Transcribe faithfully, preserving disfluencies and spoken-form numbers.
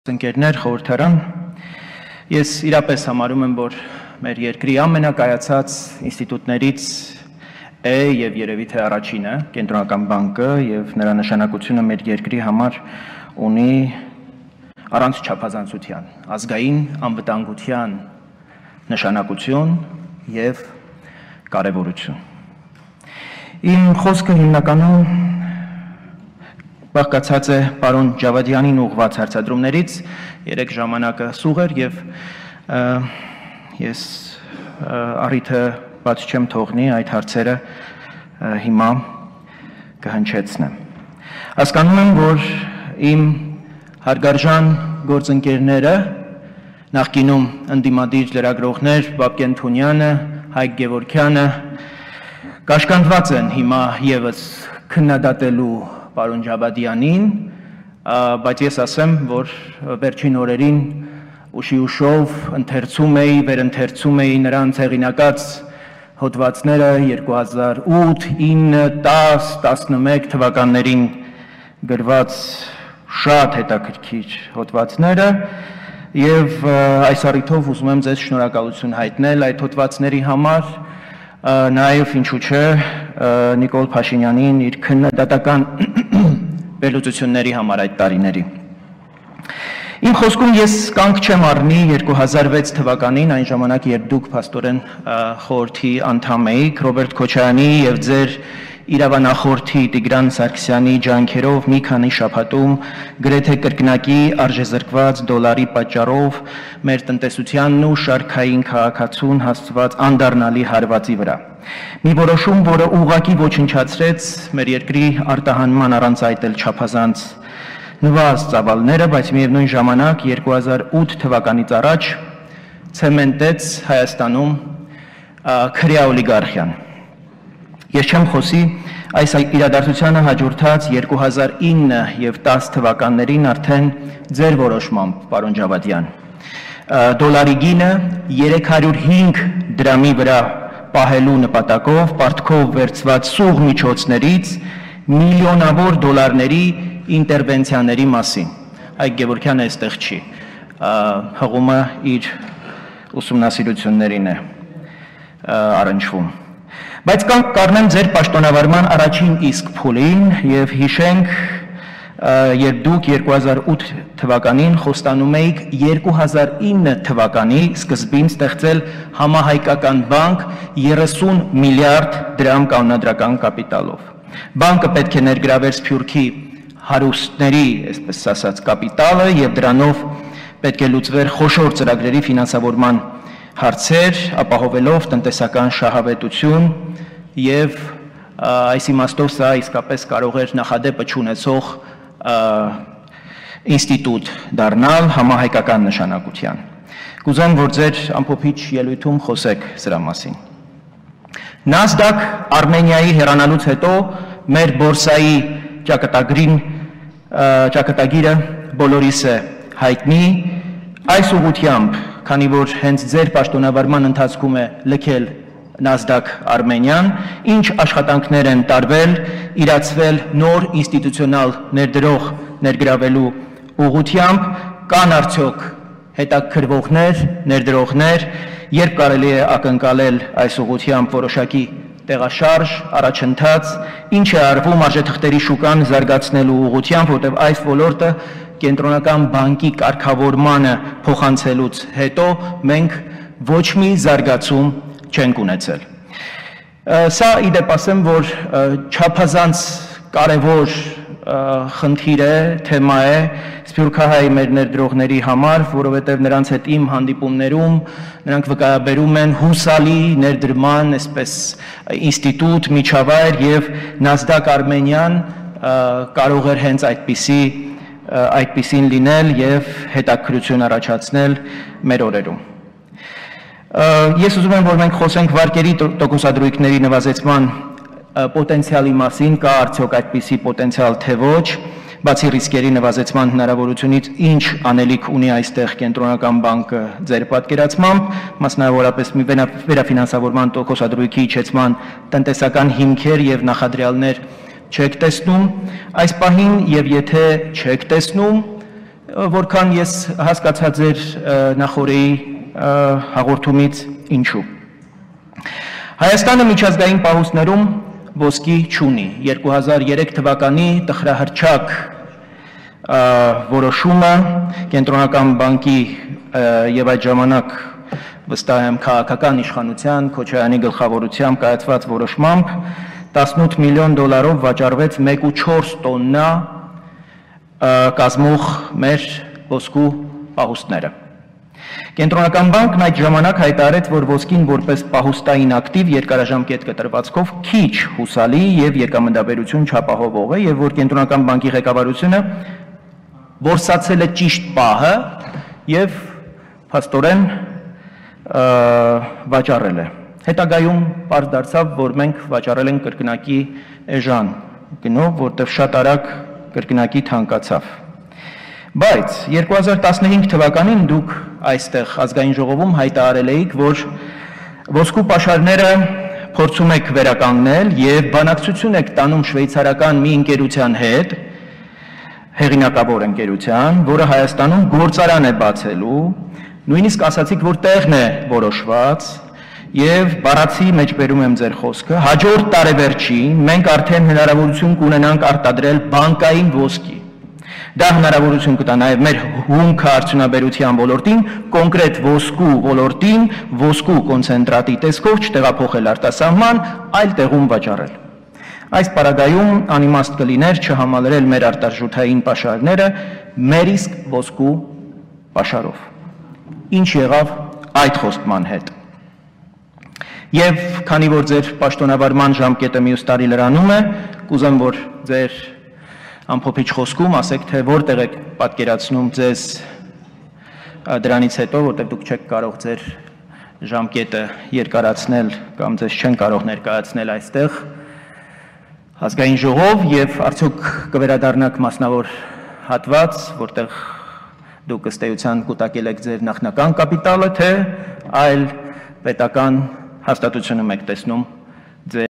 Ընկերներ, խորհրդարան, ես իրապես համարում եմ, որ մեր երկրի ամենակայացած ինստիտուտներից է եւ երևի թե առաջինը, Կենտրոնական բանկը եւ նրա նշանակությունը մեր երկրի համար ունի առանց չափազանցության, ազգային անվտանգության նշանակություն եւ կարեւորություն։ Իմ խոսքը հիմնականում բաղկացած է պարոն Ջավադյանին ուղղված հարցադրումներից, երեք ժամանակը սուղ էր եւ ես առիթը բաց չեմ թողնի այդ հարցերը հիմա կհնչեցնեմ։ Հասկանում եմ, որ իմ հարգարժան գործընկերները, նախկինում ընդդիմադիր լրագրողներ Բաբկեն Թունյանը, Հայկ Գևորգյանը կաշկանդված են հիմա եւս քննադատելու պարոն Ջավադյանին, բայց ես ասեմ, որ վերջին օրերին ուշի ուշով ընթերցում էի, վերընթերցում էի նրանց հեղինակած հոդվածները երկու հազար ութ, ինը, տաս, տասնմեկ թվականներին գրված շատ հետաքրքիր հոդվածները եւ այս առիթով ուզում եմ ձեզ շնորհակալություն հայտնել այդ հոդվածների համար, նաև ինչու՞ չէ Նիկոլ Փաշինյանին իր քննադատական վերլուծությունների համար այդ տարիների։ Իմ խոսքում ես կանգ չեմ առնի երկու հազար վեց թվականին, այն ժամանակ երբ դուք փաստորեն խորհրդի անդամ էիք, Ռոբերտ Քոչարյանի եւ ձեր իրավանախորդի Տիգրան Սարգսյանի ջանքերով մի քանի շաբաթում գրեթե կրկնակի արժեզրկված դոլարի պատճառով մեր տնտեսությանն ու շարքային քաղաքացուն հասցված անդառնալի հարվածի վրա։ Մի որոշում, որը ուղղակի ոչնչացրեց մեր երկրի արտահանման առանց այդ էլ չափազանց նվազ ծավալները, բայց միևնույն ժամանակ երկու հազար ութ թվականից առաջ ցեմենտեց Հայաստանում քրեա օլիգարխիան։ Ես չեմ խոսի այս իրադարձությանը հաջորդած երկու հազար ինը եւ տաս թվականներին արդեն ձեր որոշմամբ, պարոն Ջավադյան, դոլարի գինը երեք հարյուր հինգ դրամի վրա պահելու նպատակով պարտքով վերցված սուղ միջոցներից միլիոնավոր դոլարների ինտերվենցիաների մասին։ Հայկ Գևորգյանը այստեղ չի, հղումը իր ուսումնասիրություններին է առնչվում։ Բայց կանգ կառնեմ ձեր պաշտոնավարման առաջին իսկ փուլին եւ հիշենք, երբ դուք երկու հազար ութ թվականին խոստանում էիք երկու հազար ինը թվականի սկզբին ստեղծել համահայկական բանկ երեսուն միլիարդ դրամ կանոնադրական կապիտալով։ Բանկը պետք է ներգրավեր Սփյուռքի հարուստների, այսպես ասած, կապիտալը եւ դրանով պետք է լուծվեր խոշոր ծրագրերի ֆինանսավորման հարցեր, ապահովելով տնտեսական շահավետություն եւ այս իմաստով սա իսկապես կարող էր նախադեպը չունեցող ինստիտուտ դառնալ համահայկական նշանակության։ Կուզեմ, որ ձեր ամփոփիչ ելույթում խոսեք սրա մասին։ Նասդակ Արմենիայի հեռանալուց հետո մեր բորսայի ճակատագրին ճակատագիրը բոլորիս է հայտնի, այս ուղղությամբ, քանի որ հենց ձեր պաշտոնավարման ընթացքում է լքել Նասդակ Արմենիան, ինչ աշխատանքներ են տարվել, իրացվել նոր ինստիտուցիոնալ ներդրող ներգրավելու ուղղությամբ, կան արդյոք հետաքրքրվողներ, ներդրողներ, երբ կարելի է ակնկալել այս ուղղությամբ որոշակի տեղաշարժ, առաջընթաց, ինչ է արվում արժեթղթերի շուկան զարգացնելու ուղղությամբ, որտեղ այս ոլորտը Կենտրոնական բանկի կարգավորմանը փոխանցելուց հետո մենք ոչ մի զարգացում չենք ունեցել։ Սա իդեպ ասեմ, որ չափազանց կարևոր խնդիր է, թեմա է սփյուռքահայ մեր ներդրողների համար, որովհետև նրանց հետ իմ հանդիպումներում նրանք վկայաբերում են հուսալի ներդրման, այսպես ինստիտուտ, միջավայր եւ Նասդակ Արմենիան կարող էր հենց այդպիսի այդպիսին լինել եւ հետաքրքրություն առաջացնել մեր օրերում։ Ես ուզում եմ, որ մենք խոսենք վարկերի տոկոսադրույքների նվազեցման պոտենցիալի մասին, կա արդյոք այդպիսի պոտենցիալ թե ոչ, բացի ռիսկերի նվազեցման հնարավորությունից, ինչ անելիք ունի այստեղ Կենտրոնական բանկը ձեր պատկերացմամբ, մասնավորապես մի վերաֆինանսավորման տոկոսադրույքի իջեցման տնտեսական հիմքեր եւ նախադրյալներ չեք տեսնում այս պահին եւ եթե չեք տեսնում, որքան ես հասկացա ձեր նախորդի հաղորդումից ինչու։ Հայաստանը միջազգային պահուստներում ոսկի չունի։ երկու հազար երեք թվականի տխրահռչակ որոշումը Կենտրոնական բանկի եւ այդ ժամանակ վստահ եմ քաղաքական իշխանության Քոչարյանի գլխավորությամբ կայացված որոշմամբ տասնութ միլիոն դոլարով վաճառվեց մեկ ու չորս տոննա կազմող մեր ոսկու պահուստները։ Կենտրոնական բանկն այդ ժամանակ հայտարարեց, որ ոսկին որպես պահուստային ակտիվ երկարաժամկետ կտրվածքով քիչ հուսալի եւ եկամտաբերություն չապահովող է եւ որ Կենտրոնական բանկի ղեկավարությունը որսացել է ճիշտ պահը եւ փաստորեն վաճառել է։ Հետագայում պարզ դարձավ, որ մենք վաճառել ենք կրկնակի էժան գնով, որտեղ շատ արագ կրկնակի թանկացավ։ Բայց երկու հազար տասնհինգ թվականին դուք այստեղ ազգային ժողովում հայտարարել էիք, որ ոսկու պաշարները փորձում եք վերականգնել եւ բանակցություն եք տանում շվեյցարական մի ընկերության հետ, հեղինակավոր ընկերության, որը Հայաստանում գործարան է բացելու, նույնիսկ ասացիք, որ տեղն է որոշված եւ բառացի մեջ բերում եմ ձեր խոսքը, հաջորդ տարեվերջին մենք արդեն հնարավորություն կունենանք արտադրել բանկային ոսկի։ Դա հնարավորություն կտա նաեւ մեր հումքը արդյունաբերության ոլորտին, կոնկրետ ոսկու ոլորտին, ոսկու կոնցենտրատի տեսքով չտեղափոխել արտասահման, այլ տեղում վաճառել։ Այս պարագայում անիմաստ կլիներ չհամալրել մեր արտարժութային պաշարները մեր իսկ ոսկու պաշարով։ Ինչ եղավ այդ խոստման հետ։ Եվ քանի որ ձեր պաշտոնավարման ժամկետը մյուս տարի լրանում է, կուզեմ, որ ձեր ամփոփիչ խոսքում ասեք, թե որտեղ եք պատկերացնում ձեզ դրանից հետո, որտեղ դուք չեք կարող ձեր ժամկետը երկարացնել կամ ձեզ չեն կարող ներկայացնել այստեղ ազգային ժողով եւ արդյոք կվերադառնաք մասնավոր հատված, որտեղ դուք ըստ էության կուտակել եք ձեր նախնական կապիտալը, թե այլ պետական հաստատությունում եք տեսնում ձեր